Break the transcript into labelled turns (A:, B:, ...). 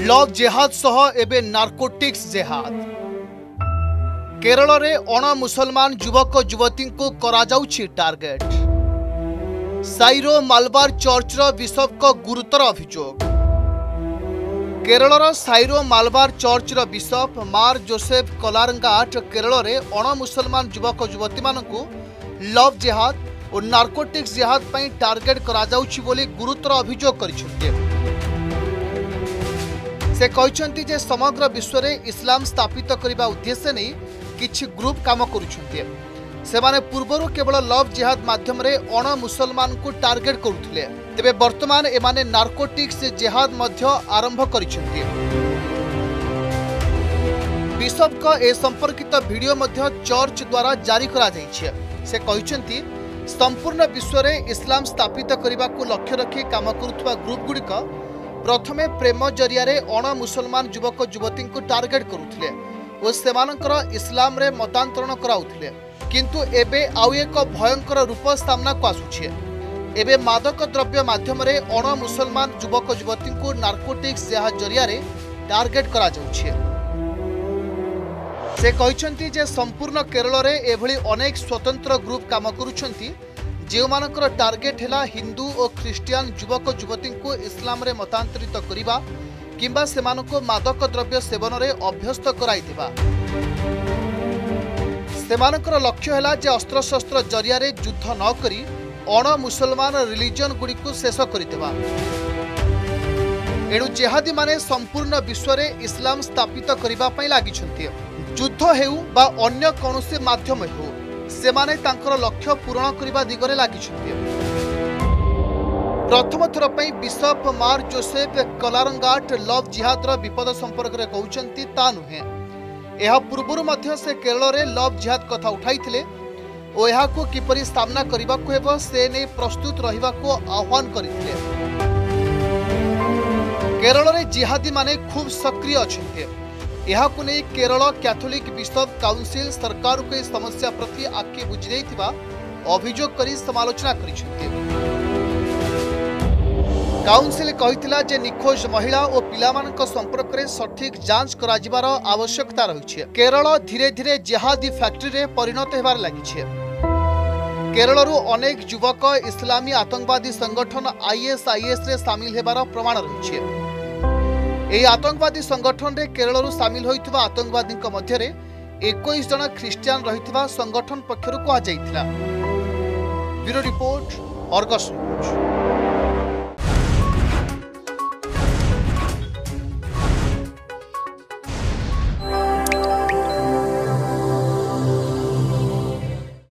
A: Love जेहाद सह एबे narcotics जेहाद। Kerala रे अण मुसलमान युवक युवती को कराजाउछि target. Syro Malabar church bishop को गुरुतर अभियोग। Kerala Syro Malabar church bishop Mar Joseph Kallarangatt Kerala रे अण मुसलमान युवक युवती मानकु लव जेहाद और नार्कोटिक्स जेहाद पई टार्गेट कराजाउछि बोली गुरुतर अभियोग करिसेंते। से कहते जे समग्र विश्व में इस्लाम स्थापित करने उद्देश्य नहीं किछि ग्रुप काम करुछन्ते। सेमाने पूर्वरु केवल लव जेहाद माध्यम रे अण मुसलमान को टार्गेट करुथिले, तेबे वर्तमान एमाने नार्कोटिक्स जेहाद मध्य आरंभ करिछन्ते। बिशप का ए संपर्कित वीडियो मध्य चर्च द्वारा जारी करा जाइछे। से कहते संपूर्ण विश्व में इस्लाम स्थापित करने को लक्ष्य रखी काम करुवा ग्रुप गुड़िक प्रथमे प्रेम जरिया अण मुसलमान युवक युवती को टार्गेट करुथिले और सेमानकर इस्लाम रे मतांतरण कराउथिले, किंतु एबे आउ एक भयंकर रूप सामना को आसुछे। एबे मादक द्रव्य माध्यम रे अण मुसलमान युवक युवती को नार्कोटिक्स जेहाद जरिया टार्गेट करा जाउछे। से कहते जे संपूर्ण केरल रे एभली अनेक स्वतंत्र ग्रुप काम करुछंती जो मानकर टार्गेट है हिंदू और ख्रिस्टियन युवक युवती को इस्लाम रे मतांतरित करिबा किंबा सेमानको मादक द्रव्य सेवन रे अभ्यस्त कराइदिबा। सेमानकर लक्ष्य है जे अस्त्र शस्त्र जरिया रे युद्ध न करी अण मुसलमान रिलीजन गुडी को शेष करिदेबा। एणु जेहादी माने संपूर्ण विश्व रे इस्लाम स्थापित करिबा पई लागिछन्ते। युद्ध हेउ बा अन्य कोनोसी माध्यम हेउ सेमाने तांकर लक्ष्य पूरण करने दिगरे लागिछन्ते। प्रथम थर पई बिशप मार जोसेफ कलारंगाट लव जिहाद विपद संपर्क में कहउछन्ती ता नुहे। एहा पूर्वरु मध्य से केरल रे लव जिहाद कथा उठाइथिले ओ एहा को किपरि सामना करिबा को हेबो से ने प्रस्तुत रहिबा को आह्वान करिथिले। केरल रे जिहादी माने खूब सक्रिय अछन्ते। यह नहीं केरल कैथोलिक बिशप काउंसिल सरकार को समस्या प्रति आखि बुझी अभियोग कर समालोचना करिसेंते। काउंसिल कहिथिला जे निखोज महिला और पिलामानक संपर्क में सठिक जांच कराजिबार आवश्यकता रही। केरल धीरे धीरे जेहादी फैक्ट्री रे परिणत होबार लागिछे। केरलरू अनेक युवक इस्लामी आतंकवादी संगठन ISIS रे सामिल होबार प्रमाण रही। यह आतंकवादी संगठन रे केरलरू सामिल होइथिबा आतंकवादी मध्य 21 जन ख्रिस्टियान रहिथिबा संगठन पक्षरु कहा जाइथिला। Bureau report, Argus news.